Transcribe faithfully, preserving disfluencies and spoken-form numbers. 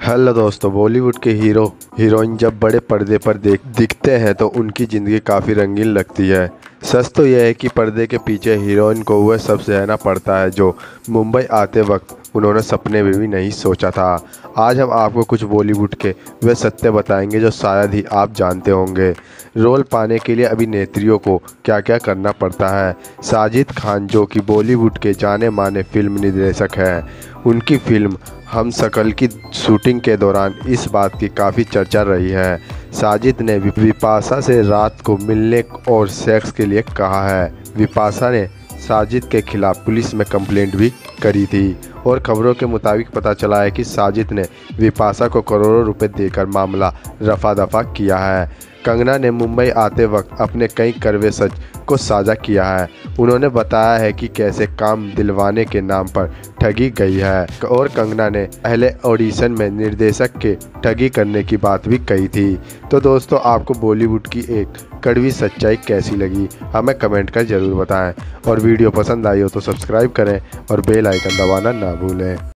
Hello दोस्तों, बॉलीवुड के hero heroine जब बड़े पर्दे पर देख दिखते हैं तो उनकी ज़िंदगी काफ़ी रंगीन लगती है। सच तो यह है कि पर्दे के पीछे हीरोइन को वह सब सहना पड़ता है जो मुंबई आते वक्त उन्होंने सपने में भी नहीं सोचा था। आज हम आपको कुछ बॉलीवुड के वे सत्य बताएंगे जो शायद ही आप जानते होंगे। रोल पाने के लिए अभिनेत्रियों को क्या क्या करना पड़ता है। साजिद खान, जो कि बॉलीवुड के जाने माने फिल्म निर्देशक हैं, उनकी फिल्म हम शकल की शूटिंग के दौरान इस बात की काफ़ी चर्चा रही है। साजिद ने विपाशा से रात को मिलने और सेक्स के लिए कहा है। विपाशा ने साजिद के खिलाफ पुलिस में कंप्लेंट भी करी थी और खबरों के मुताबिक पता चला है कि साजिद ने विपाशा को करोड़ों रुपए देकर मामला रफा दफा किया है। कंगना ने मुंबई आते वक्त अपने कई कड़वे सच को साझा किया है। उन्होंने बताया है कि कैसे काम दिलवाने के नाम पर ठगी गई है और कंगना ने पहले ऑडिशन में निर्देशक के ठगी करने की बात भी कही थी। तो दोस्तों, आपको बॉलीवुड की एक कड़वी सच्चाई कैसी लगी, हमें कमेंट कर ज़रूर बताएं और वीडियो पसंद आई हो तो सब्सक्राइब करें और बेल आइकन दबाना ना भूलें।